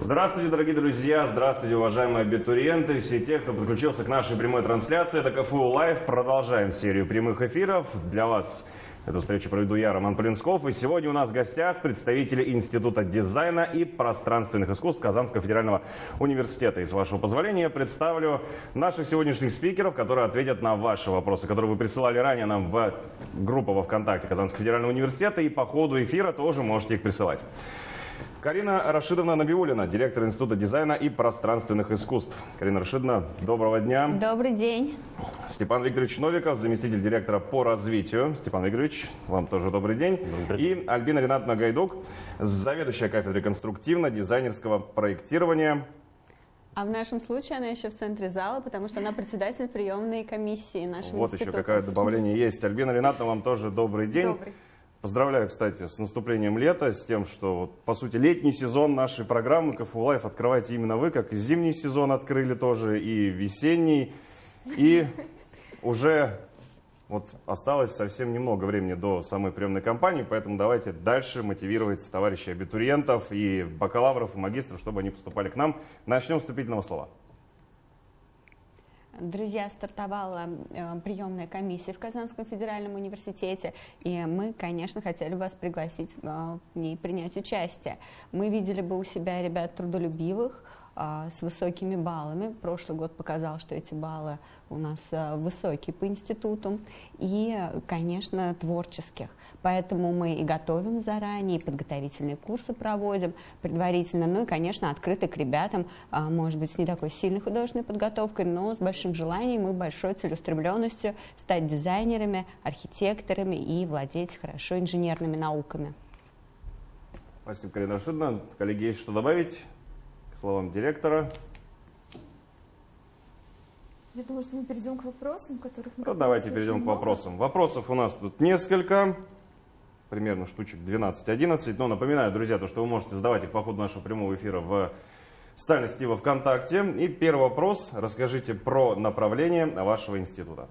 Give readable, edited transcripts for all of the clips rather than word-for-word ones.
Здравствуйте, дорогие друзья, здравствуйте, уважаемые абитуриенты, все те, кто подключился к нашей прямой трансляции. Это КФУ Лайв. Продолжаем серию прямых эфиров. Для вас эту встречу проведу я, Роман Полинсков. И сегодня у нас в гостях представители Института дизайна и пространственных искусств Казанского федерального университета. И с вашего позволения представлю наших сегодняшних спикеров, которые ответят на ваши вопросы, которые вы присылали ранее нам в группу во ВКонтакте Казанского федерального университета. И по ходу эфира тоже можете их присылать. Карина Рашидовна Набиуллина, директор Института дизайна и пространственных искусств. Карина Рашидовна, доброго дня. Добрый день. Степан Викторович Новиков, заместитель директора по развитию. Степан Викторович, вам тоже добрый день. И Альбина Ринатовна Гайдук, заведующая кафедрой конструктивно-дизайнерского проектирования. А в нашем случае она еще в центре зала, потому что она председатель приемной комиссии нашего Вот института. еще какое добавление есть. Альбина Ринатовна, вам тоже добрый день. Добрый. Поздравляю, кстати, с наступлением лета, с тем, что, по сути, летний сезон нашей программы КФУ Лайв открываете именно вы, как и зимний сезон открыли тоже, и весенний. И уже вот осталось совсем немного времени до самой приемной кампании, поэтому давайте дальше мотивировать товарищей абитуриентов и бакалавров, и магистров, чтобы они поступали к нам. Начнем с вступительного слова. Друзья, стартовала приемная комиссия в Казанском федеральном университете, и мы, конечно, хотели вас пригласить в ней принять участие. Мы видели бы у себя ребят трудолюбивых, с высокими баллами. Прошлый год показал, что эти баллы у нас высокие по институту. И, конечно, творческих. Поэтому мы и готовим заранее, и подготовительные курсы проводим предварительно. Ну и, конечно, открыты к ребятам, может быть, с не такой сильной художественной подготовкой, но с большим желанием и большой целеустремленностью стать дизайнерами, архитекторами и владеть хорошо инженерными науками. Спасибо, Карина Рашидовна. Коллеги, есть что добавить? Словам директора. Я думаю, что мы перейдем к вопросам, которых мы... Давайте перейдем к вопросам. Вопросов у нас тут несколько, примерно штучек 12-11. Но напоминаю, друзья, то, что вы можете задавать их по ходу нашего прямого эфира в социальной сети во ВКонтакте. И первый вопрос. Расскажите про направление вашего института.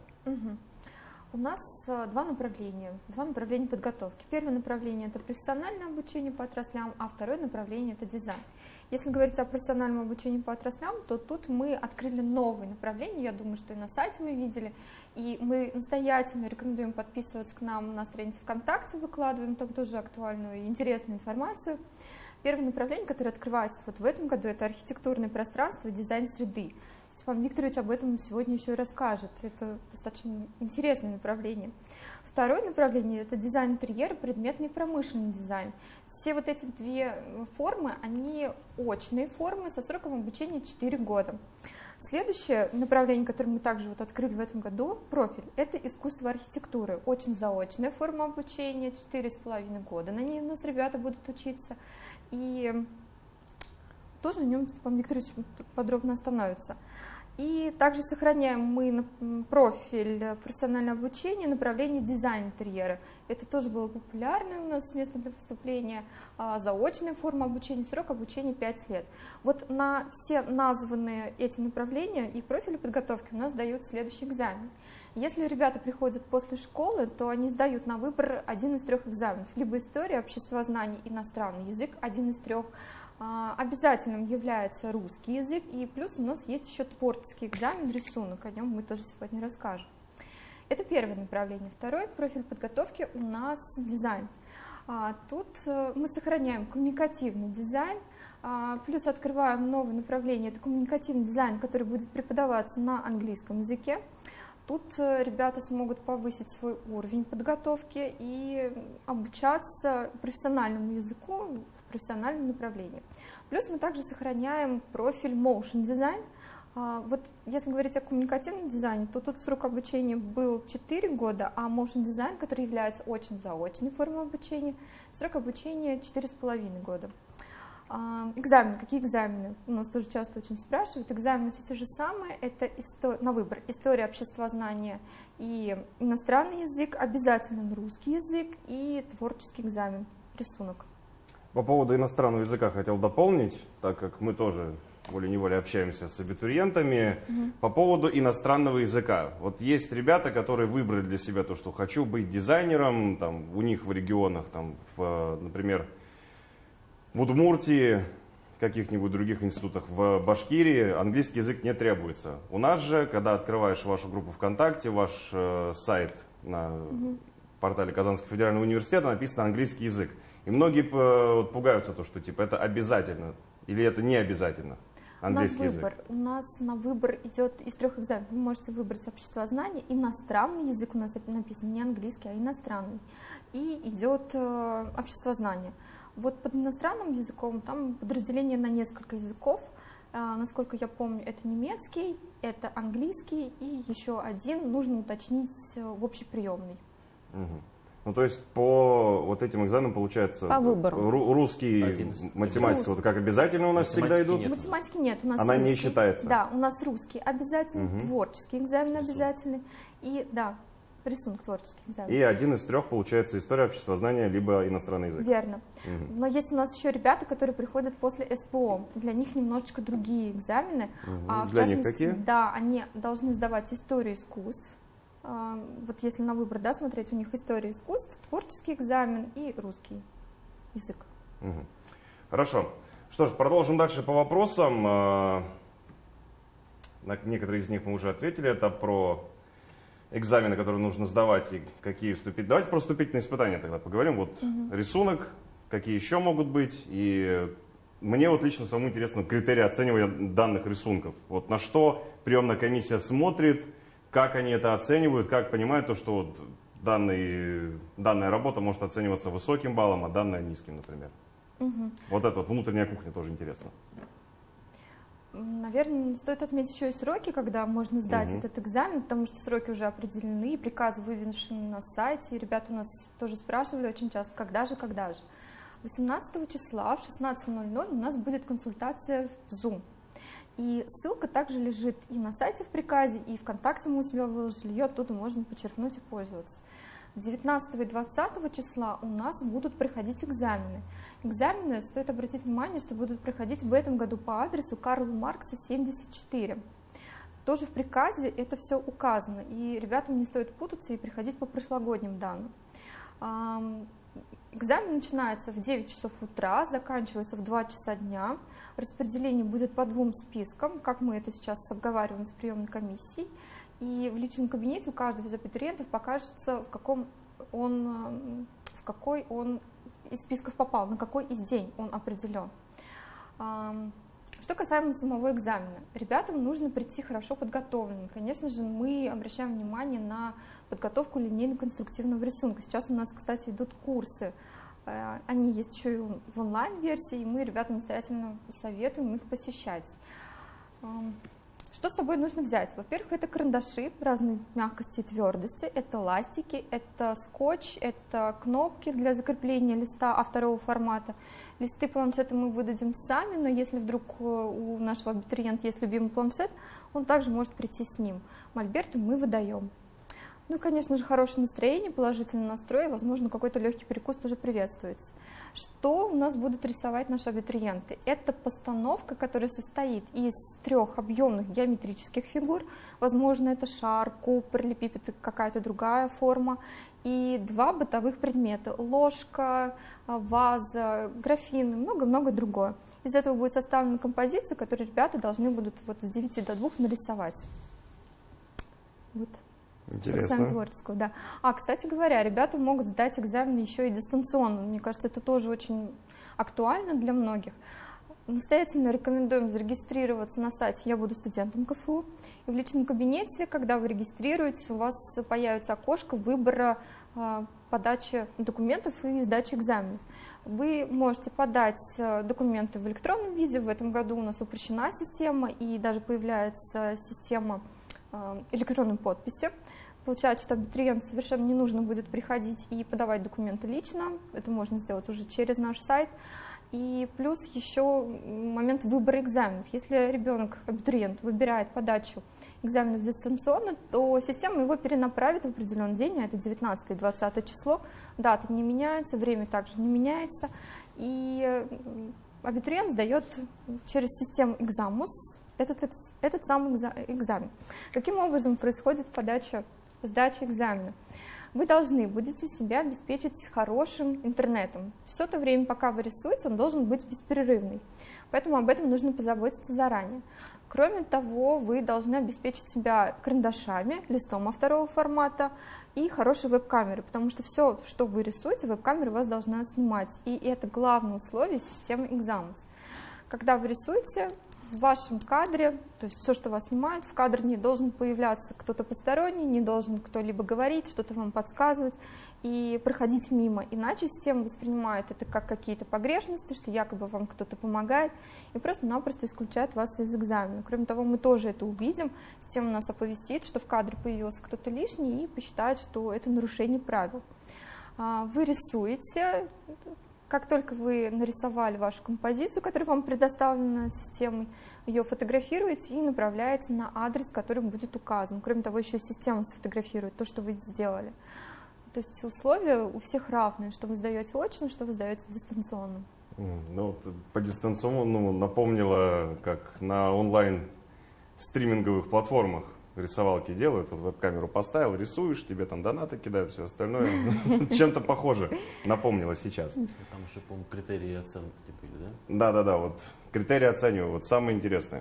У нас два направления подготовки. Первое направление – это профессиональное обучение по отраслям, а второе направление – это дизайн. Если говорить о профессиональном обучении по отраслям, то тут мы открыли новое направление, я думаю, что и на сайте вы видели, и мы настоятельно рекомендуем подписываться к нам на странице ВКонтакте, выкладываем там тоже актуальную и интересную информацию. Первое направление, которое открывается вот в этом году, это архитектурное пространство и дизайн среды. Степан Викторович об этом сегодня еще и расскажет. Это достаточно интересное направление. Второе направление – это дизайн интерьера, предметный и промышленный дизайн. Все вот эти две формы, они очные формы со сроком обучения 4 года. Следующее направление, которое мы также вот открыли в этом году, профиль, это искусство архитектуры. Очень заочная форма обучения, 4,5 года. На ней у нас ребята будут учиться. И тоже на нем Степан Викторович подробно остановится. И также сохраняем мы профиль профессиональное обучение, направление дизайн интерьера. Это тоже было популярное у нас место для поступления. Заочная форма обучения, срок обучения 5 лет. Вот на все названные эти направления и профили подготовки у нас дают следующий экзамен. Если ребята приходят после школы, то они сдают на выбор один из 3 экзаменов. Либо история, обществознание, иностранный язык, один из 3. Обязательным является русский язык, и плюс у нас есть еще творческий экзамен, рисунок, о нем мы тоже сегодня расскажем. Это первое направление. Второй профиль подготовки у нас дизайн. Тут мы сохраняем коммуникативный дизайн, плюс открываем новое направление, это коммуникативный дизайн, который будет преподаваться на английском языке. Тут ребята смогут повысить свой уровень подготовки и обучаться профессиональному языку в профессиональном направлении. Плюс мы также сохраняем профиль Motion Design. Вот если говорить о коммуникативном дизайне, то тут срок обучения был 4 года, а Motion Design, который является очень заочной формой обучения, срок обучения 4,5 года. Экзамены. Какие экзамены? У нас тоже часто очень спрашивают. Экзамены все те же самые. Это на выбор история, обществознание и иностранный язык, обязательно русский язык и творческий экзамен, рисунок. По поводу иностранного языка хотел дополнить, так как мы тоже волей-неволей общаемся с абитуриентами. По поводу иностранного языка. Вот есть ребята, которые выбрали для себя то, что хочу быть дизайнером, там, у них в регионах, там, например, в Удмуртии каких-нибудь других институтах в Башкирии английский язык не требуется. У нас же, когда открываешь вашу группу ВКонтакте, ваш сайт на портале Казанского федерального университета, написано английский язык. И многие пугаются, что типа это обязательно или это не обязательно. Английский язык. У нас на выбор идет из 3 экзаменов. Вы можете выбрать обществознание, иностранный язык у нас написан, не английский, а иностранный. И идет обществознание. Вот под иностранным языком там подразделение на несколько языков. Насколько я помню, это немецкий, это английский и еще один нужно уточнить в общеприемной. Угу. Ну, то есть по вот этим экзаменам получается по выбору. Русский, математика, вот как обязательно у нас всегда идут? Нет. Математики нет, у нас она русский. Не считается? Да, у нас русский обязательный, творческий экзамен обязательный и, да, рисунок творческий экзамен. И один из 3 получается история, обществознания, либо иностранный язык. Верно. Но есть у нас еще ребята, которые приходят после СПО. Для них немножечко другие экзамены. Для них какие? Да, они должны сдавать историю искусств. Вот если на выбор, да, смотреть, у них история искусств, творческий экзамен и русский язык. Хорошо. Что ж, продолжим дальше по вопросам. На некоторые из них мы уже ответили. Это про экзамены, которые нужно сдавать и какие вступить. Давайте про вступительные испытания тогда поговорим. Вот рисунок, какие еще могут быть. И мне вот лично самому интересно критерии оценивания данных рисунков. Вот на что приемная комиссия смотрит, как они это оценивают, как понимают то, что вот данная работа может оцениваться высоким баллом, а данная низким, например. Вот это вот внутренняя кухня тоже интересно. Наверное, стоит отметить еще и сроки, когда можно сдать этот экзамен, потому что сроки уже определены, приказы вывешены на сайте, и ребята у нас тоже спрашивали очень часто, когда же. 18 числа в 16:00 у нас будет консультация в Zoom. И ссылка также лежит и на сайте в приказе, и ВКонтакте мы у себя выложили, ее оттуда можно почерпнуть и пользоваться. 19 и 20 числа у нас будут проходить экзамены. Экзамены, стоит обратить внимание, что будут проходить в этом году по адресу Карла Маркса, 74. Тоже в приказе это все указано, и ребятам не стоит путаться и приходить по прошлогодним данным. Экзамен начинается в 9 часов утра, заканчивается в 2 часа дня. Распределение будет по 2 спискам, как мы это сейчас обговариваем с приемной комиссией. И в личном кабинете у каждого из абитуриентов покажется, в какой он из списков попал, на какой из день он определен. Что касаемо самого экзамена, ребятам нужно прийти хорошо подготовленным. Конечно же, мы обращаем внимание на подготовку линейно-конструктивного рисунка. Сейчас у нас, кстати, идут курсы. Они есть еще и в онлайн-версии, и мы ребятам настоятельно советуем их посещать. Что с собой нужно взять? Во-первых, это карандаши разной мягкости и твердости, это ластики, это скотч, это кнопки для закрепления листа А2 формата. Листы планшета мы выдадим сами, но если вдруг у нашего абитуриента есть любимый планшет, он также может прийти с ним. Мольберты мы выдаем. Ну и, конечно же, хорошее настроение, положительный настрой, возможно, какой-то легкий перекус тоже приветствуется. Что у нас будут рисовать наши абитуриенты? Это постановка, которая состоит из 3 объемных геометрических фигур, возможно, это шар, куб, параллелепипед, какая-то другая форма, и 2 бытовых предмета, ложка, ваза, графин, много-много другое. Из этого будет составлена композиция, которую ребята должны будут вот с 9 до 2 нарисовать. Вот. Интересно. Творческого, да. Кстати говоря, ребята могут сдать экзамен еще и дистанционно. Мне кажется, это тоже очень актуально для многих. Настоятельно рекомендуем зарегистрироваться на сайте «Я буду студентом КФУ». И в личном кабинете, когда вы регистрируетесь, у вас появится окошко выбора подачи документов и сдачи экзаменов. Вы можете подать документы в электронном виде. В этом году у нас упрощена система, и даже появляется система электронной подписи. Получается, что абитуриенту совершенно не нужно будет приходить и подавать документы лично. Это можно сделать уже через наш сайт. И плюс еще момент выбора экзаменов. Если ребенок, абитуриент, выбирает подачу экзаменов дистанционно, то система его перенаправит в определенный день, а это 19 и 20 число. Дата не меняется, время также не меняется. И абитуриент сдает через систему «Экзамус» этот самый экзамен. Каким образом происходит сдача экзамена? Вы должны будете себя обеспечить хорошим интернетом. Все то время, пока вы рисуете, он должен быть беспрерывный. Поэтому об этом нужно позаботиться заранее. Кроме того, вы должны обеспечить себя карандашами, листом А2 формата и хорошей веб-камерой, потому что все, что вы рисуете, веб-камера вас должна снимать. И это главное условие системы Examus. Когда вы рисуете, в вашем кадре, то есть все, что вас снимает, в кадре не должен появляться кто-то посторонний, не должен кто-либо говорить, что-то вам подсказывать и проходить мимо. Иначе система воспринимает это как какие-то погрешности, что якобы вам кто-то помогает, и просто-напросто исключает вас из экзамена. Кроме того, мы тоже это увидим, система нас оповестит, что в кадре появился кто-то лишний и посчитает, что это нарушение правил. Вы рисуете. Как только вы нарисовали вашу композицию, которая вам предоставлена системой, ее фотографируете и направляете на адрес, который будет указан. Кроме того, еще система сфотографирует то, что вы сделали. То есть условия у всех равные, что вы сдаете очно, что вы сдаете дистанционно. Ну, по дистанционному напомнило, как на онлайн-стриминговых платформах рисовалки делают, вот веб-камеру поставил, рисуешь, тебе там донаты кидают, все остальное. Чем-то похоже напомнило сейчас. Там еще, по-моему, критерии оценки были, да? Да, вот критерии оцениваю, вот самое интересное.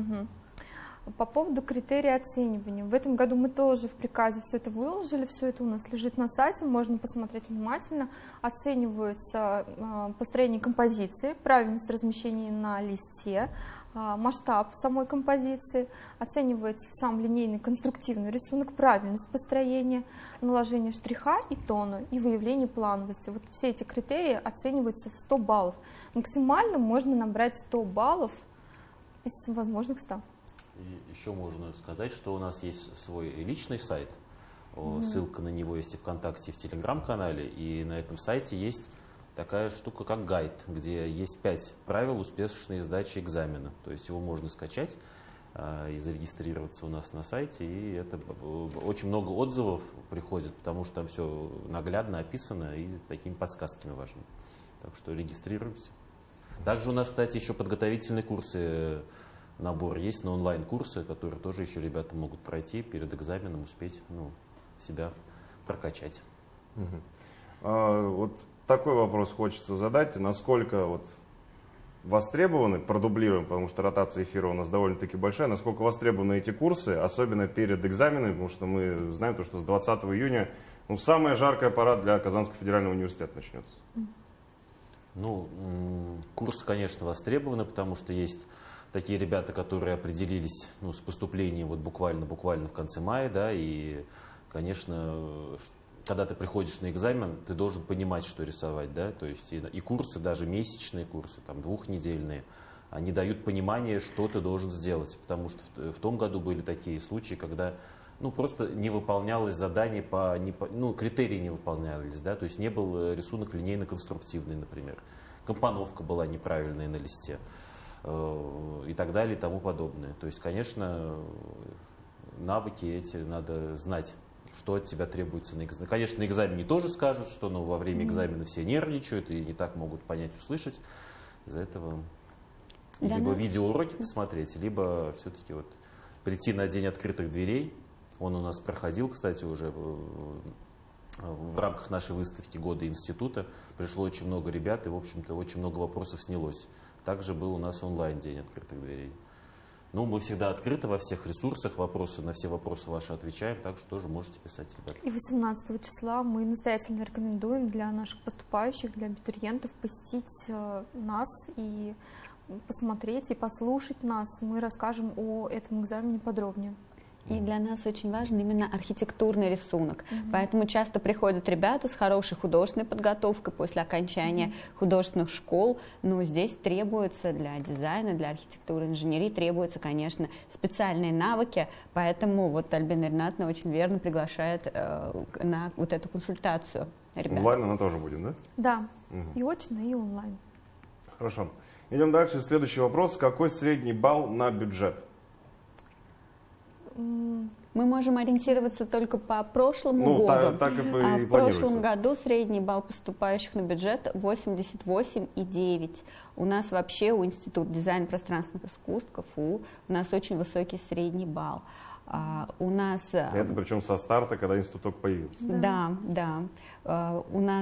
По поводу критерий оценивания. В этом году мы тоже в приказе все это выложили, все это у нас лежит на сайте, можно посмотреть внимательно. Оценивается построение композиции, правильность размещения на листе, масштаб самой композиции, оценивается сам линейный конструктивный рисунок, правильность построения, наложение штриха и тона и выявление плановости. Вот все эти критерии оцениваются в 100 баллов. Максимально можно набрать 100 баллов из возможных 100. И еще можно сказать, что у нас есть свой личный сайт, ссылка на него есть и ВКонтакте, и в Телеграм-канале, и на этом сайте есть такая штука, как гайд, где есть 5 правил успешной сдачи экзамена. То есть его можно скачать и зарегистрироваться у нас на сайте, и это очень много отзывов приходит, потому что там все наглядно описано и с такими подсказками важными. Так что регистрируемся. Также у нас, кстати, еще подготовительные курсы, набор есть на онлайн-курсы, которые тоже еще ребята могут пройти перед экзаменом, успеть себя прокачать. Вот такой вопрос хочется задать. Насколько востребованы, продублируем, потому что ротация эфира у нас довольно-таки большая, насколько востребованы эти курсы, особенно перед экзаменами, потому что мы знаем, что с 20 июня самая жаркая пора для Казанского федерального университета начнется. Курсы, конечно, востребованы, потому что есть такие ребята, которые определились с поступлением буквально в конце мая, да, и, конечно, когда ты приходишь на экзамен, ты должен понимать, что рисовать, да, то есть и курсы, даже месячные курсы, там, двухнедельные, они дают понимание, что ты должен сделать, потому что в том году были такие случаи, когда просто не выполнялось задание критерии не выполнялись, да, то есть не был рисунок линейно-конструктивный, например, компоновка была неправильная на листе и так далее и тому подобное. То есть, конечно, навыки эти надо знать, что от тебя требуется на экзамене. Конечно, на экзамене тоже скажут, что во время экзамена все нервничают и не так могут понять, услышать. Из-за этого либо видеоуроки посмотреть, либо все-таки прийти на день открытых дверей. Он у нас проходил, кстати, уже в рамках нашей выставки года института. Пришло очень много ребят, и, в общем-то, очень много вопросов снялось. Также был у нас онлайн день открытых дверей. Мы всегда открыты во всех ресурсах, на все вопросы ваши отвечаем, так что тоже можете писать, ребята. И 18 числа мы настоятельно рекомендуем для наших поступающих, для абитуриентов посетить нас и посмотреть и послушать нас. Мы расскажем о этом экзамене подробнее. И для нас очень важен именно архитектурный рисунок. Поэтому часто приходят ребята с хорошей художественной подготовкой после окончания художественных школ. Но здесь требуется для дизайна, для архитектуры, инженерии, требуются, конечно, специальные навыки. Поэтому Альбина Ринатовна очень верно приглашает на эту консультацию ребят. Онлайн она тоже будет, да? Да, и очно, и онлайн. Хорошо. Идем дальше. Следующий вопрос. Какой средний балл на бюджет? Мы можем ориентироваться только по прошлому году. Так и в прошлом году средний балл поступающих на бюджет 88,9. У нас вообще у Института дизайна пространственных искусств, КФУ, у нас очень высокий средний балл. У нас... Это причем со старта, когда институт только появился. Да, да. У нас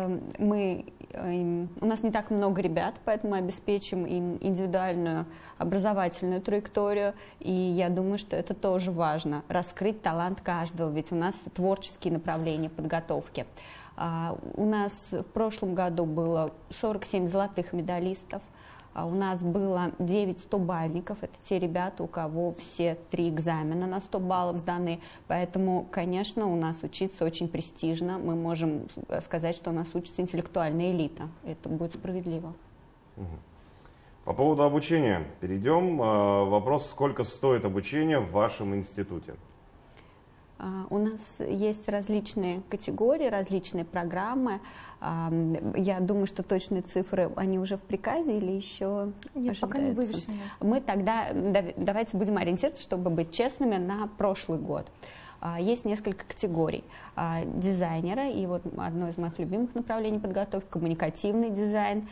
не так много ребят, поэтому мы обеспечим им индивидуальную образовательную траекторию. И я думаю, что это тоже важно, раскрыть талант каждого, ведь у нас творческие направления подготовки. У нас в прошлом году было 47 золотых медалистов. У нас было 9 100-бальников, это те ребята, у кого все 3 экзамена на 100 баллов сданы, поэтому, конечно, у нас учиться очень престижно, мы можем сказать, что у нас учится интеллектуальная элита, это будет справедливо. По поводу обучения перейдем. Вопрос, сколько стоит обучение в вашем институте? У нас есть различные категории, различные программы. Я думаю, что точные цифры, они уже в приказе или еще Нет, пока не вывешены. Мы тогда давайте будем ориентироваться, чтобы быть честными, на прошлый год. Есть несколько категорий дизайнера, и вот одно из моих любимых направлений подготовки — коммуникативный дизайн.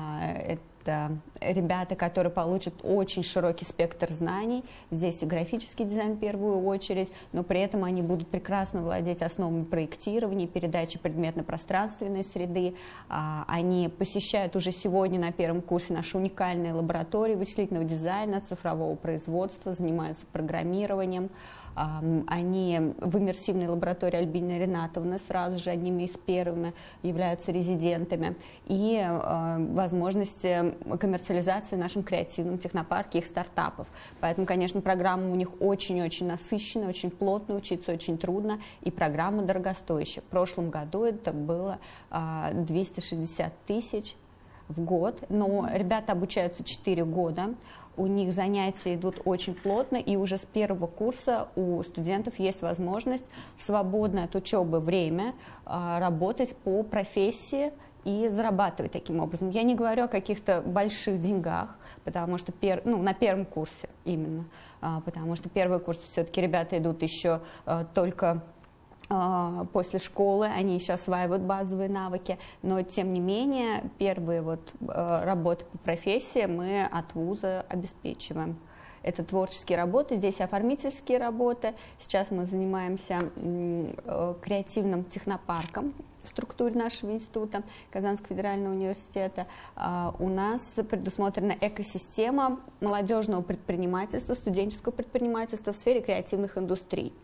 Это ребята, которые получат очень широкий спектр знаний. Здесь и графический дизайн в первую очередь, но при этом они будут прекрасно владеть основами проектирования, передачи предметно-пространственной среды. Они посещают уже сегодня на первом курсе наши уникальные лаборатории вычислительного дизайна, цифрового производства, занимаются программированием. Они в иммерсивной лаборатории Альбины Ринатовны сразу же одними из первыми являются резидентами. И возможности коммерциализации в нашем креативном технопарке их стартапов. Поэтому, конечно, программа у них очень-очень насыщенная, очень плотная, учиться очень трудно, и программа дорогостоящая. В прошлом году это было 260 тысяч в год, но ребята обучаются 4 года. У них занятия идут очень плотно, и уже с первого курса у студентов есть возможность в свободное от учебы время работать по профессии и зарабатывать таким образом. Я не говорю о каких-то больших деньгах, потому что на первом курсе именно, потому что первый курс все-таки ребята идут еще только после школы, они еще осваивают базовые навыки, но тем не менее первые работы по профессии мы от вуза обеспечиваем. Это творческие работы, здесь оформительские работы. Сейчас мы занимаемся креативным технопарком в структуре нашего института Казанского федерального университета. У нас предусмотрена экосистема молодежного предпринимательства, студенческого предпринимательства в сфере креативных индустрий.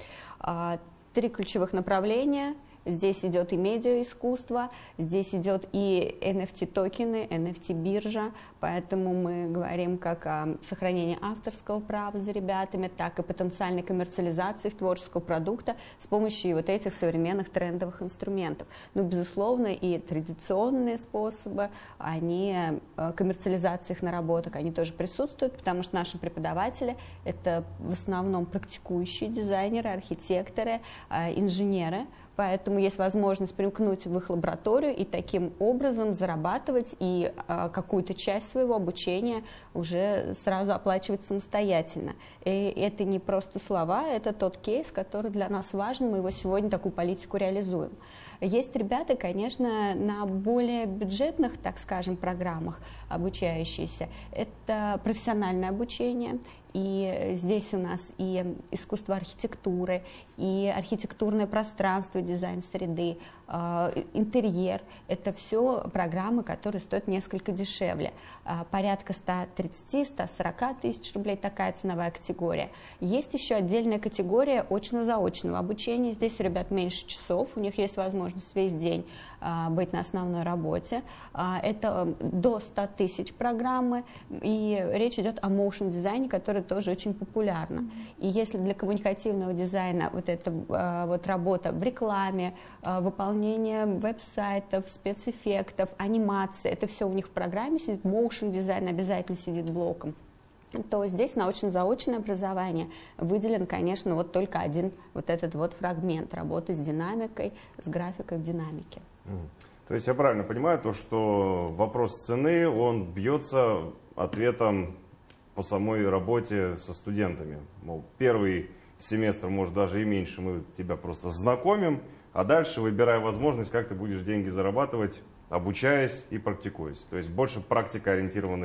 3 ключевых направления. Здесь идет и медиаискусство, здесь идет и NFT-токены, NFT-биржа, поэтому мы говорим как о сохранении авторского права за ребятами, так и потенциальной коммерциализации творческого продукта с помощью вот этих современных трендовых инструментов. Но, безусловно, и традиционные способы, коммерциализации их наработок, они тоже присутствуют, потому что наши преподаватели — это в основном практикующие дизайнеры, архитекторы, инженеры. Поэтому есть возможность примкнуть в их лабораторию и таким образом зарабатывать и какую-то часть своего обучения уже сразу оплачивать самостоятельно. И это не просто слова, это тот кейс, который для нас важен, мы его сегодня, такую политику, реализуем. Есть ребята, конечно, на более бюджетных, так скажем, программах обучающиеся. Это профессиональное обучение. И здесь у нас и искусство архитектуры, и архитектурное пространство, дизайн среды, интерьер. Это все программы, которые стоят несколько дешевле. Порядка 130-140 тысяч рублей, такая ценовая категория. Есть еще отдельная категория очно-заочного обучения. Здесь у ребят меньше часов, у них есть возможность весь день быть на основной работе. Это до 100 тысяч программы, и речь идет о моушн-дизайне, который тоже очень популярна. И если для коммуникативного дизайна вот эта вот работа в рекламе, выполнение веб-сайтов, спецэффектов, анимации, это все у них в программе сидит, моушн-дизайн обязательно сидит блоком, то здесь научно-заочное образование выделен, конечно, вот только один вот этот вот фрагмент работы с динамикой, с графикой в динамике. То есть я правильно понимаю, то, что вопрос цены, он бьется ответом по самой работе со студентами. Мол, первый семестр, может, даже и меньше, мы тебя просто знакомим, а дальше выбирай возможность, как ты будешь деньги зарабатывать, обучаясь и практикуясь. То есть больше практикоориентированный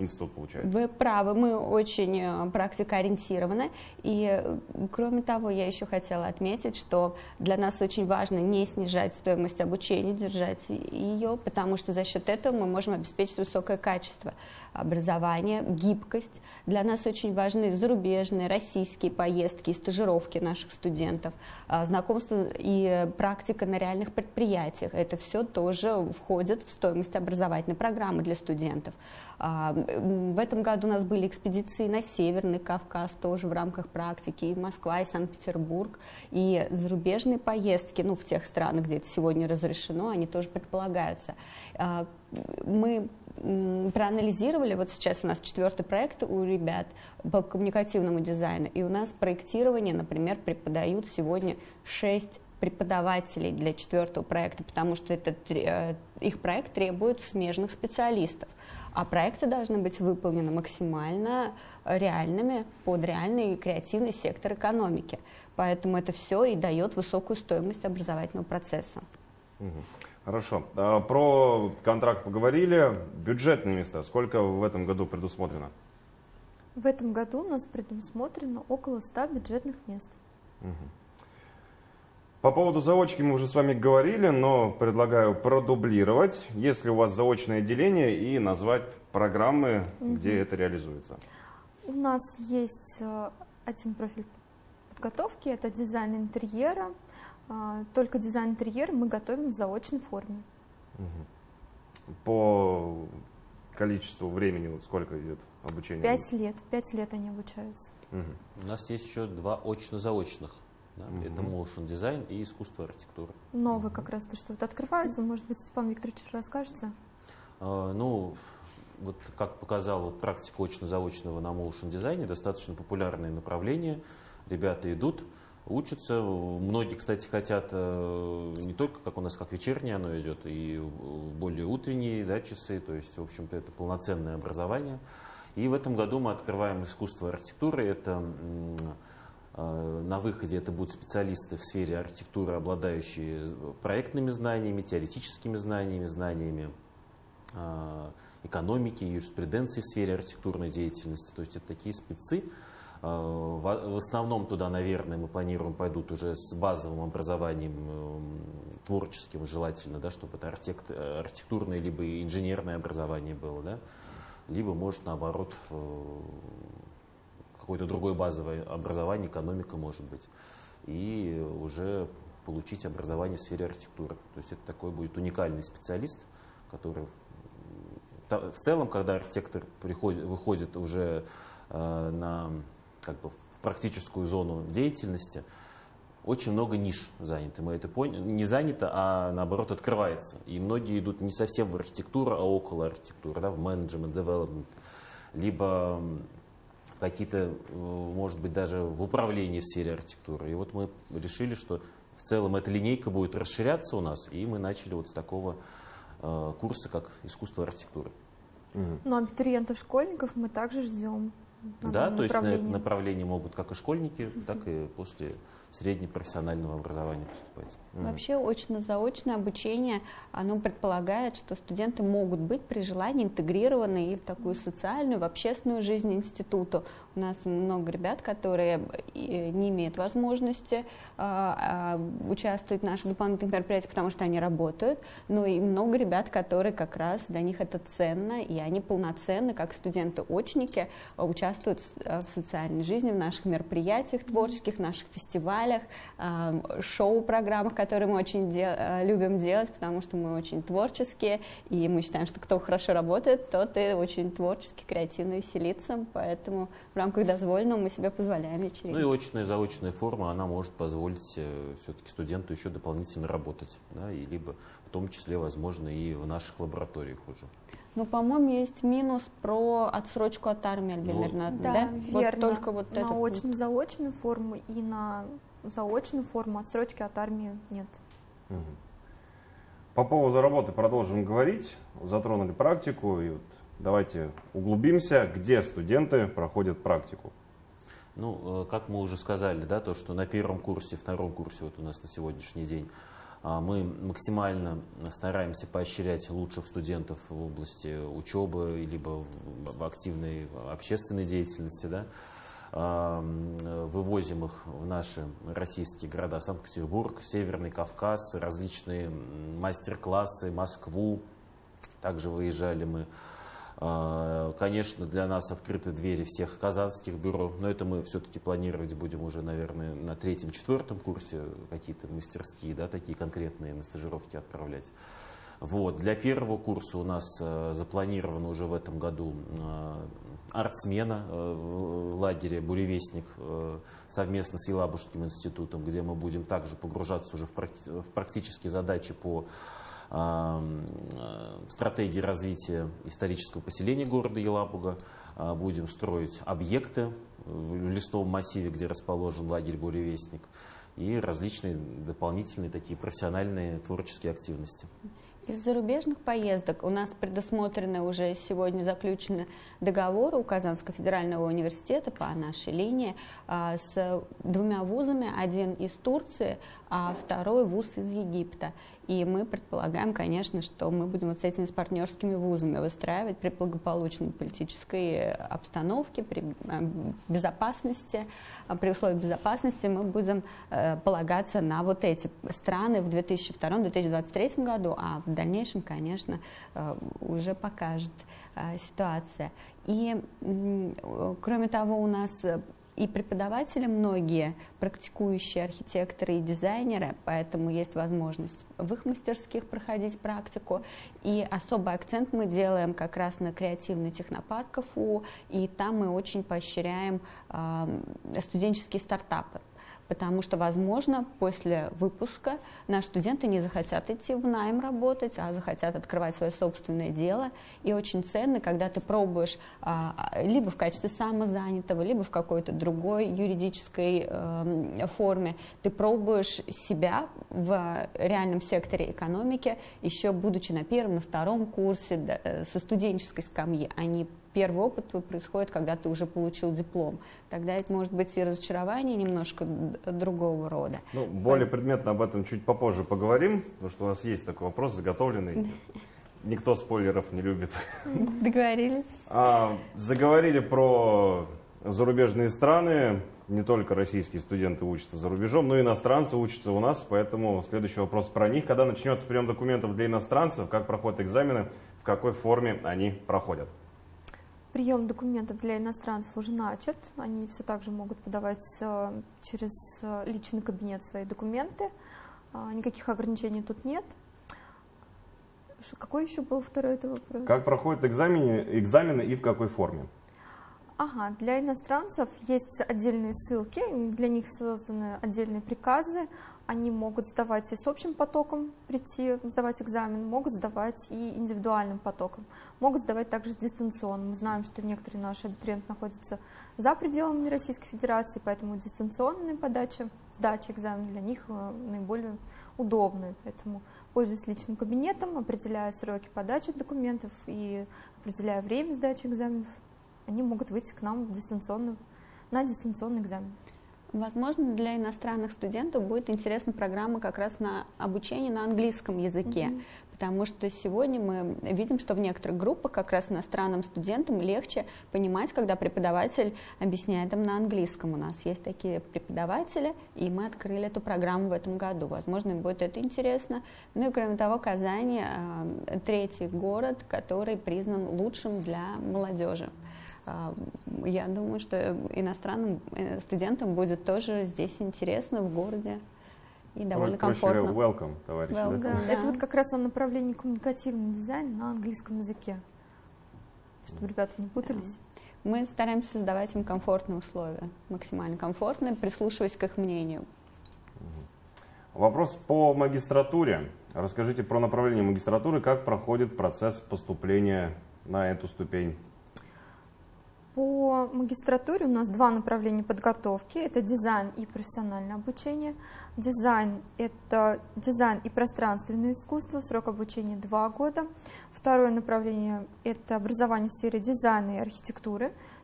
институт получается. Вы правы, мы очень практикоориентированы. И, кроме того, я еще хотела отметить, что для нас очень важно не снижать стоимость обучения, держать ее, потому что за счет этого мы можем обеспечить высокое качество образования, гибкость. Для нас очень важны зарубежные, российские поездки и стажировки наших студентов, знакомство и практика на реальных предприятиях. Это все тоже входит в стоимость образовательной программы для студентов. В этом году у нас были экспедиции на Северный Кавказ, тоже в рамках практики, и Москва, и Санкт-Петербург, и зарубежные поездки, в тех странах, где это сегодня разрешено, они тоже предполагаются. Мы проанализировали, вот сейчас у нас 4-й проект у ребят по коммуникативному дизайну, и у нас проектирование, например, преподают сегодня 6 преподавателей для 4-го проекта, потому что их проект требует смежных специалистов, а проекты должны быть выполнены максимально реальными под реальный и креативный сектор экономики. Поэтому это все и дает высокую стоимость образовательного процесса. Хорошо. Про контракт поговорили. Бюджетные места. Сколько в этом году предусмотрено? В этом году у нас предусмотрено около 100 бюджетных мест. По поводу заочки мы уже с вами говорили, но предлагаю продублировать, если у вас заочное отделение, и назвать программы, где это реализуется. У нас есть один профиль подготовки, это дизайн интерьера. Только дизайн интерьера мы готовим в заочной форме. По количеству времени вот сколько идет обучение? 5 лет. 5 лет они обучаются. У нас есть еще 2 очно-заочных. Да? Это motion дизайн и искусство архитектуры. Новые как раз то, что вот открывается. Может быть, Степан Викторович расскажете? Вот как показала практика очно-заочного на motion дизайне, достаточно популярное направление. Ребята идут, учатся. Многие, кстати, хотят не только, как у нас, как вечернее оно идет, и более утренние, да, часы. То есть, в общем-то, это полноценное образование. И в этом году мы открываем искусство архитектуры. Это на выходе это будут специалисты в сфере архитектуры, обладающие проектными знаниями, теоретическими знаниями экономики, юриспруденции в сфере архитектурной деятельности. То есть это такие спецы. В основном туда, наверное, мы планируем пойдут уже с базовым образованием творческим, желательно, да, чтобы это архитектурное либо инженерное образование было, да, либо, может, наоборот, какое-то другое базовое образование, экономика, может быть, и уже получить образование в сфере архитектуры. То есть это такой будет уникальный специалист, который в целом, когда архитектор выходит уже в практическую зону деятельности, очень много ниш занято. Мы это поняли. Не занято, а наоборот открывается. И многие идут не совсем в архитектуру, а около архитектуры, да, в менеджмент, девелопмент, либо какие-то, может быть, даже в управлении в сфере архитектуры. И вот мы решили, что в целом эта линейка будет расширяться у нас, и мы начали вот с такого курса, как искусство архитектуры. Но абитуриентов, школьников мы также ждем. Да, то есть на это направление могут как и школьники, так и после среднепрофессионального образования поступать. Вообще очно-заочное обучение, оно предполагает, что студенты могут быть при желании интегрированы и в такую социальную, в общественную жизнь института. У нас много ребят, которые не имеют возможности участвовать в наших дополнительных мероприятиях, потому что они работают, но и много ребят, которые как раз для них это ценно, и они полноценно, как студенты-очники, участвуют в социальной жизни, в наших мероприятиях творческих, в наших фестивалях, шоу-программах, которые мы очень любим делать, потому что мы очень творческие, и мы считаем, что кто хорошо работает, тот и очень творчески, креативно веселится, поэтому в рамках дозволенного мы себе позволяем вечеринки. Ну и очная, заочная форма, она может позволить все-таки студенту еще дополнительно работать, да, и либо в том числе, возможно, и в наших лабораториях уже. Ну, по-моему, есть минус про отсрочку от армии, Альбина, да? Верно. Вот только вот на очно-заочную форму и на заочную форму отсрочки от армии нет. По поводу работы продолжим говорить. Затронули практику, и вот давайте углубимся, где студенты проходят практику. Ну, как мы уже сказали, да, то, что на первом курсе, втором курсе вот у нас на сегодняшний день Мы максимально стараемся поощрять лучших студентов в области учебы, либо в активной общественной деятельности, да. Вывозим их в наши российские города: Санкт-Петербург, Северный Кавказ, различные мастер-классы, Москву. Также выезжали мы. Конечно, для нас открыты двери всех казанских бюро, но это мы все-таки планировать будем уже, наверное, на 3-4 курсе, какие-то мастерские, да, такие конкретные на стажировки отправлять. Вот. Для первого курса у нас запланировано уже в этом году артсмена в лагере «Буревестник» совместно с Елабужским институтом, где мы будем также погружаться уже в практические задачи по стратегии развития исторического поселения города Елабуга. Будем строить объекты в лесном массиве, где расположен лагерь «Буревестник», и различные дополнительные такие профессиональные творческие активности. Из зарубежных поездок у нас предусмотрены уже сегодня заключены договоры у Казанского федерального университета по нашей линии с 2 вузами, один из Турции, а второй вуз из Египта. И мы предполагаем, конечно, что мы будем вот с этими партнерскими вузами выстраивать при благополучной политической обстановке, при безопасности, при условии безопасности мы будем полагаться на вот эти страны в 2002-2023 году, а в дальнейшем, конечно, уже покажет ситуация. И, кроме того, у нас и преподаватели многие, практикующие архитекторы и дизайнеры, поэтому есть возможность в их мастерских проходить практику. И особый акцент мы делаем как раз на креативный технопарк КФУ, и там мы очень поощряем студенческие стартапы. Потому что, возможно, после выпуска наши студенты не захотят идти в найм работать, а захотят открывать свое собственное дело. И очень ценно, когда ты пробуешь либо в качестве самозанятого, либо в какой-то другой юридической форме, ты пробуешь себя в реальном секторе экономики, еще будучи на 1-м, на 2-м курсе, со студенческой скамьи, а не первый опыт твой происходит, когда ты уже получил диплом. Тогда это может быть и разочарование немножко другого рода. Ну, более предметно об этом чуть попозже поговорим, потому что у нас есть такой вопрос заготовленный. Никто спойлеров не любит. Договорились. Заговорили про зарубежные страны. Не только российские студенты учатся за рубежом, но и иностранцы учатся у нас. Поэтому следующий вопрос про них. Когда начнется прием документов для иностранцев, как проходят экзамены, в какой форме они проходят? Прием документов для иностранцев уже начат. Они все так же могут подавать через личный кабинет свои документы. Никаких ограничений тут нет. Какой еще был второй это вопрос? Как проходят экзамены и в какой форме? Ага, для иностранцев есть отдельные ссылки, для них созданы отдельные приказы. Они могут сдавать и с общим потоком прийти, сдавать экзамен, могут сдавать и индивидуальным потоком, могут сдавать также дистанционно. Мы знаем, что некоторые наши абитуриенты находятся за пределами Российской Федерации, поэтому дистанционная сдача экзамена для них наиболее удобная. Поэтому, пользуясь личным кабинетом, определяя сроки подачи документов и определяя время сдачи экзаменов, они могут выйти к нам на дистанционный экзамен. Возможно, для иностранных студентов будет интересна программа как раз на обучение на английском языке, потому что сегодня мы видим, что в некоторых группах как раз иностранным студентам легче понимать, когда преподаватель объясняет им на английском. У нас есть такие преподаватели, и мы открыли эту программу в этом году. Возможно, им будет это интересно. Ну и кроме того, Казань – 3-й город, который признан лучшим для молодежи. Я думаю, что иностранным студентам будет тоже здесь интересно в городе и довольно комфортно. Welcome, товарищи. Welcome, да? да. Это вот как раз о направлении коммуникативный дизайн на английском языке, чтобы ребята не путались. Мы стараемся создавать им комфортные условия, максимально комфортные, прислушиваясь к их мнению. Вопрос по магистратуре. Расскажите про направление магистратуры, как проходит процесс поступления на эту ступень. По магистратуре у нас 2 направления подготовки. Это дизайн и профессиональное обучение. Дизайн – это дизайн и пространственное искусство, срок обучения 2 года. Второе направление – это образование в сфере дизайна и архитектуры.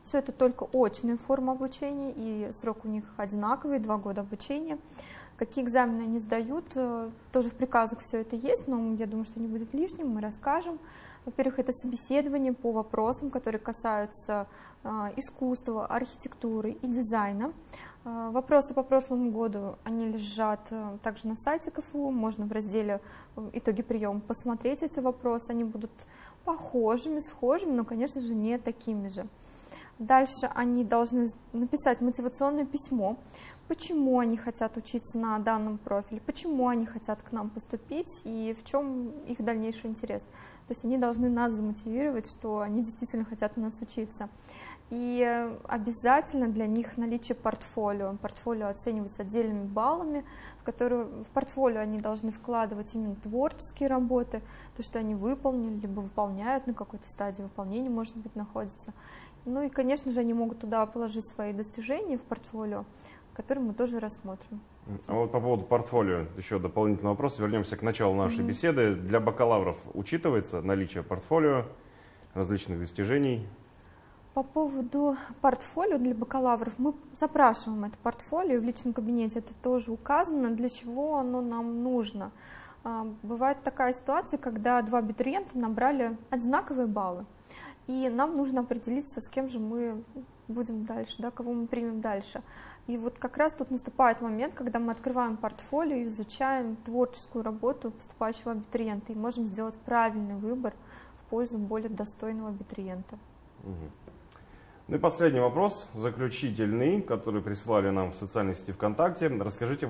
Все это только очные формы обучения, и срок у них одинаковый, 2 года обучения. Какие экзамены они сдают, тоже в приказах все это есть, но я думаю, что не будет лишним, мы расскажем. Во-первых, это собеседование по вопросам, которые касаются искусства, архитектуры и дизайна. Вопросы по прошлому году, они лежат также на сайте КФУ, можно в разделе «Итоги приема» посмотреть эти вопросы, они будут похожими, схожими, но, конечно же, не такими же. Дальше они должны написать мотивационное письмо, почему они хотят учиться на данном профиле, почему они хотят к нам поступить и в чем их дальнейший интерес. То есть они должны нас замотивировать, что они действительно хотят у нас учиться. И обязательно для них наличие портфолио. Портфолио оценивается отдельными баллами, в портфолио они должны вкладывать именно творческие работы, то, что они выполнили, либо выполняют, на какой-то стадии выполнения, может быть, находятся. Ну и, конечно же, они могут туда положить свои достижения в портфолио, которые мы тоже рассмотрим. А вот по поводу портфолио, еще дополнительный вопрос. Вернемся к началу нашей беседы. Для бакалавров учитывается наличие портфолио, различных достижений? По поводу портфолио для бакалавров, мы запрашиваем это портфолио, в личном кабинете это тоже указано, для чего оно нам нужно. Бывает такая ситуация, когда 2 абитуриента набрали одинаковые баллы, и нам нужно определиться, с кем же мы будем дальше, да, кого мы примем дальше. И вот как раз тут наступает момент, когда мы открываем портфолио и изучаем творческую работу поступающего абитуриента, и можем сделать правильный выбор в пользу более достойного абитуриента. Ну и последний вопрос, заключительный, который прислали нам в социальной сети ВКонтакте. Расскажите,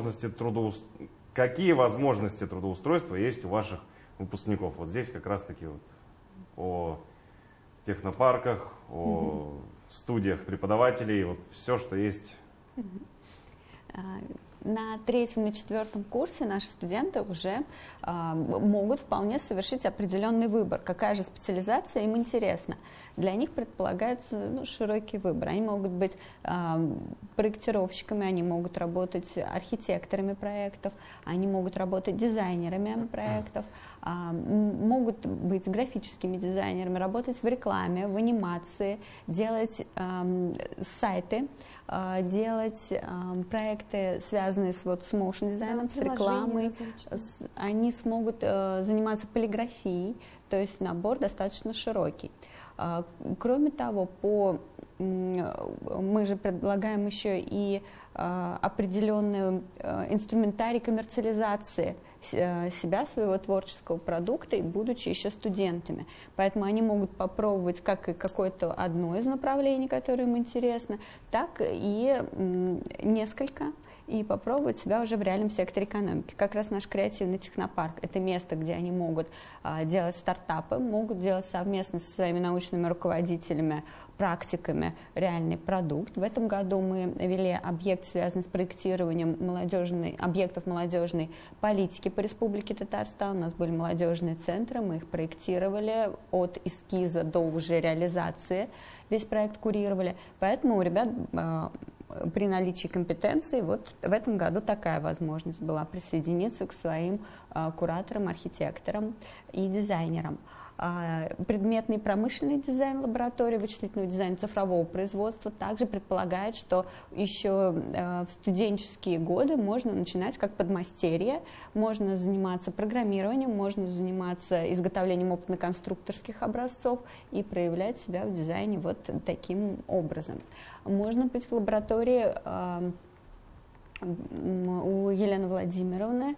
какие возможности трудоустройства есть у ваших выпускников? Вот здесь как раз-таки вот о технопарках, о студиях преподавателей, вот все, что есть. На 3-м и 4-м курсе наши студенты уже могут вполне совершить определенный выбор. Какая же специализация им интересна? Для них предполагается широкий выбор. Они могут быть проектировщиками, они могут работать архитекторами проектов, они могут работать дизайнерами проектов, могут быть графическими дизайнерами, работать в рекламе, в анимации, делать сайты, делать проекты, связанные с motion дизайном, с рекламой. Они смогут заниматься полиграфией, то есть набор достаточно широкий. Кроме того, мы же предлагаем еще и определенный инструментарий коммерциализации себя, своего творческого продукта, и будучи еще студентами. Поэтому они могут попробовать как и какое-то одно из направлений, которое им интересно, так и несколько, и попробовать себя уже в реальном секторе экономики. Как раз наш креативный технопарк – это место, где они могут делать стартапы, могут делать совместно со своими научными руководителями, практиками реальный продукт. В этом году мы вели объект, связанный с проектированием объектов молодежной политики по Республике Татарстан. У нас были молодежные центры, мы их проектировали от эскиза до уже реализации, весь проект курировали. Поэтому у ребят при наличии компетенции вот в этом году такая возможность была присоединиться к своим кураторам, архитекторам и дизайнерам. Предметный промышленный дизайн лаборатории вычислительного дизайна цифрового производства также предполагает, что еще в студенческие годы можно начинать как подмастерье, можно заниматься программированием, можно заниматься изготовлением опытно-конструкторских образцов и проявлять себя в дизайне вот таким образом. Можно быть в лаборатории у Елены Владимировны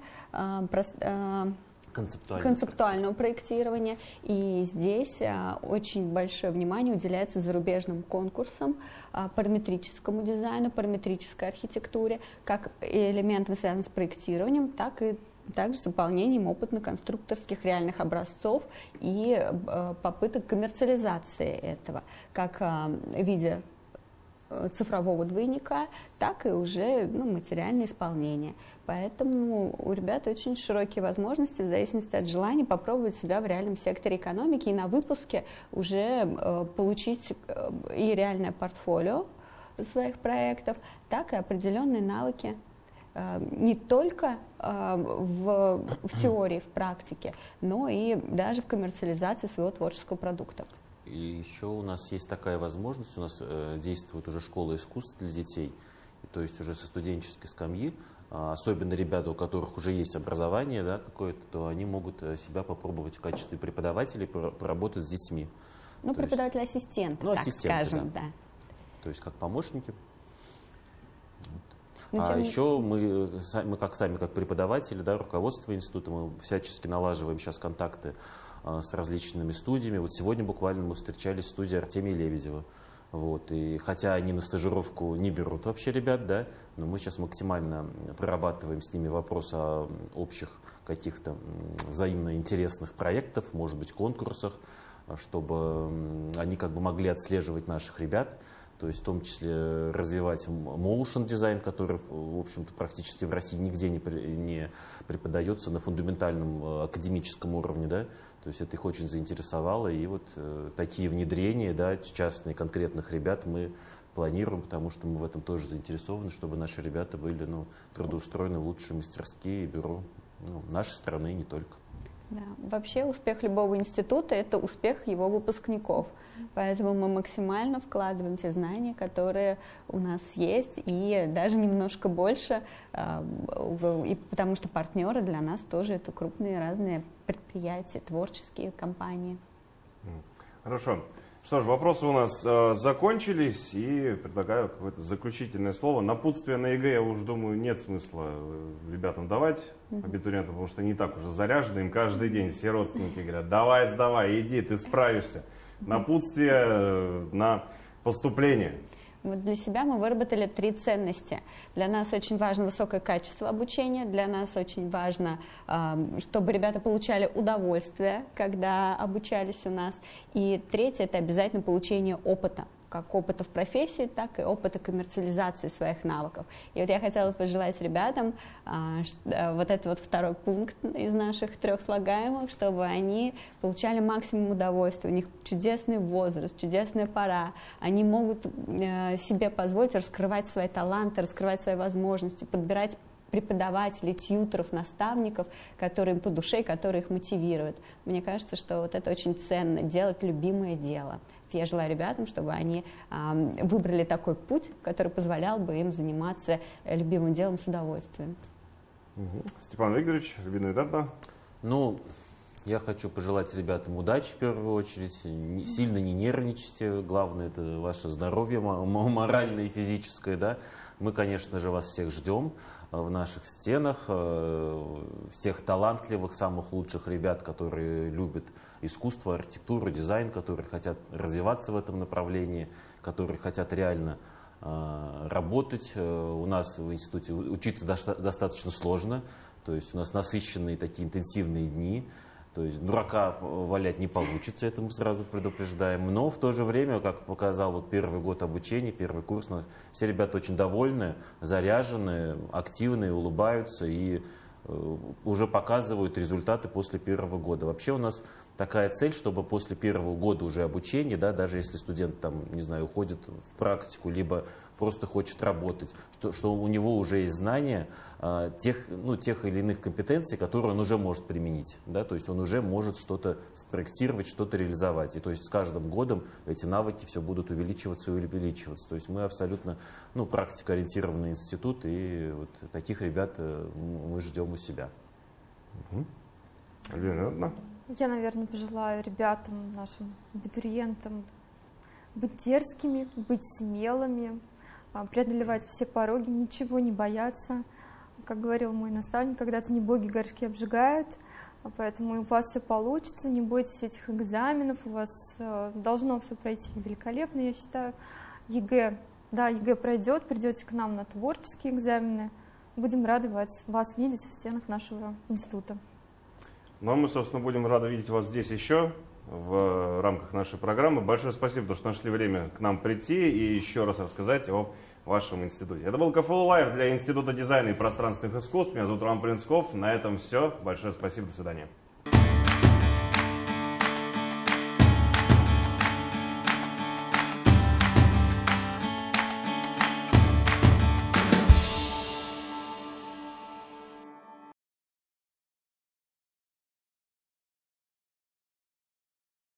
концептуального проектирования. И здесь очень большое внимание уделяется зарубежным конкурсам, параметрическому дизайну, параметрической архитектуре, как элементам, связанным с проектированием, так и также с выполнением опытно-конструкторских реальных образцов и попыток коммерциализации этого, как в виде цифрового двойника, так и уже материальное исполнение. Поэтому у ребят очень широкие возможности, в зависимости от желания, попробовать себя в реальном секторе экономики и на выпуске уже получить и реальное портфолио своих проектов, так и определенные навыки не только в теории, в практике, но и даже в коммерциализации своего творческого продукта. И еще у нас есть такая возможность, у нас действует уже школа искусств для детей, то есть уже со студенческой скамьи, особенно ребята, у которых уже есть образование, да, какое-то, то они могут себя попробовать в качестве преподавателей поработать с детьми. Ну, преподаватель-ассистент, ну, так скажем, да. То есть как помощники. Ну, А еще мы как преподаватели, да, руководство института, мы всячески налаживаем сейчас контакты с различными студиями. Вот сегодня буквально мы встречались в студии Артемия Лебедева. Вот. И хотя они на стажировку не берут вообще ребят, да, но мы сейчас максимально прорабатываем с ними вопрос о общих каких-то взаимно интересных проектах, может быть, конкурсах, чтобы они как бы могли отслеживать наших ребят, то есть в том числе развивать motion дизайн, который, в общем-то, практически в России нигде не преподается на фундаментальном академическом уровне, да, то есть это их очень заинтересовало, и вот такие внедрения, да, частные, конкретных ребят мы планируем, потому что мы в этом тоже заинтересованы, чтобы наши ребята были, ну, трудоустроены в лучшие мастерские и бюро, ну, нашей страны и не только. Да. Вообще успех любого института – это успех его выпускников. Поэтому мы максимально вкладываем те знания, которые у нас есть, и даже немножко больше, и потому что партнеры для нас тоже это крупные разные предприятия, творческие компании. Хорошо. Что ж, вопросы у нас закончились, и предлагаю какое-то заключительное слово. Напутствие на ЕГЭ, я уж думаю, нет смысла ребятам давать, абитуриентам, потому что они так уже заряжены, им каждый день все родственники говорят: давай, сдавай, иди, ты справишься. Напутствие на поступление. Вот для себя мы выработали 3 ценности. Для нас очень важно высокое качество обучения, для нас очень важно, чтобы ребята получали удовольствие, когда обучались у нас. И 3 – это обязательно получение опыта. Как опыта в профессии, так и опыта коммерциализации своих навыков. И вот я хотела пожелать ребятам вот этот вот 2-й пункт из наших 3 слагаемых, чтобы они получали максимум удовольствия. У них чудесный возраст, чудесная пора. Они могут себе позволить раскрывать свои таланты, раскрывать свои возможности, подбирать преподавателей, тьюторов, наставников, которые им по душе, которые их мотивируют. Мне кажется, что вот это очень ценно, делать любимое дело. Я желаю ребятам, чтобы они выбрали такой путь, который позволял бы им заниматься любимым делом с удовольствием. Степан Викторович, любимый дата? Ну, я хочу пожелать ребятам удачи в первую очередь. Сильно не нервничайте. Главное — это ваше здоровье моральное и физическое, да. Мы, конечно же, вас всех ждем в наших стенах, всех талантливых, самых лучших ребят, которые любят искусство, архитектуру, дизайн, которые хотят развиваться в этом направлении, которые хотят реально работать. У нас в институте учиться достаточно сложно, то есть у нас насыщенные такие интенсивные дни. То есть дурака валять не получится, это мы сразу предупреждаем. Но в то же время, как показал вот 1-й год обучения, 1-й курс, все ребята очень довольны, заряжены, активные, улыбаются и уже показывают результаты после 1-го года. Вообще у нас такая цель, чтобы после 1-го года уже обучения, да, даже если студент там, не знаю, уходит в практику, либо просто хочет работать, что у него уже есть знания тех или иных компетенций, которые он уже может применить. Да, то есть он уже может что-то спроектировать, что-то реализовать. И то есть с каждым годом эти навыки все будут увеличиваться и увеличиваться. То есть мы абсолютно практикоориентированный институт, и вот таких ребят мы ждем у себя. Я, наверное, пожелаю ребятам, нашим абитуриентам быть дерзкими, быть смелыми, преодолевать все пороги, ничего не бояться. Как говорил мой наставник, когда-то не боги горшки обжигают, поэтому у вас все получится, не бойтесь этих экзаменов, у вас должно все пройти великолепно, я считаю. ЕГЭ, да, ЕГЭ пройдет, придете к нам на творческие экзамены, будем рады вас видеть в стенах нашего института. Ну, а мы, собственно, будем рады видеть вас здесь еще, в рамках нашей программы. Большое спасибо, что нашли время к нам прийти и еще раз рассказать о вашем институте. Это был КФУ Лайв для Института дизайна и пространственных искусств. Меня зовут Роман Полинсков. На этом все. Большое спасибо. До свидания.